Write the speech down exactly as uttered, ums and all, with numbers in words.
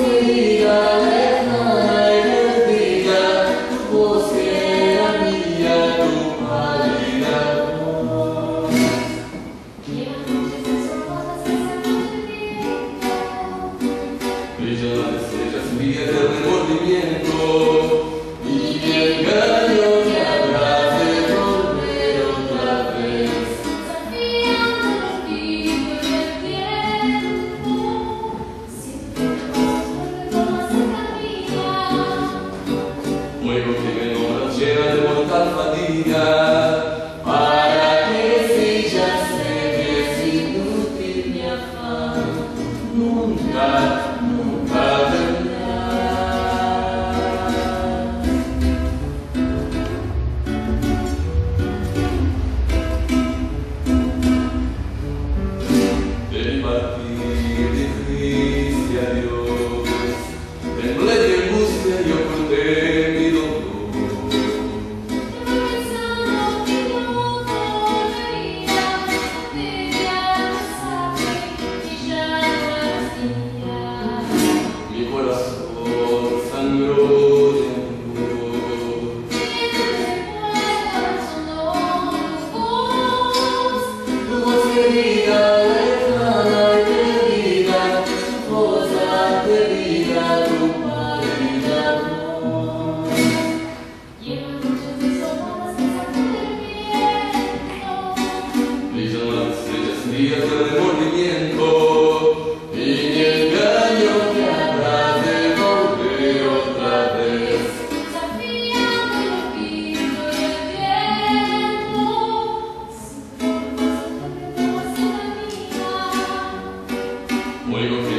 querida, lejana y perdida, tu voz que era mía, tu pálida voz. Brillan las estrellas mías de remordimiento y mi engaño me habrá de volver otra vez. Fuego que me nombra llena de mortal fatiga, para que si ya sé que es inútil mi afán, nunca, nunca vendrá. Del partir dijiste adiós, temblé de angustia y oculté mi dolor. Mi corazón sangró de amor. Tu voz querida, lejana y perdida, tu voz atrevida, tu pálida voz. Brillan las estrellas mías de remordimiento y mi engaño me habrá de volver otra vez. Fuego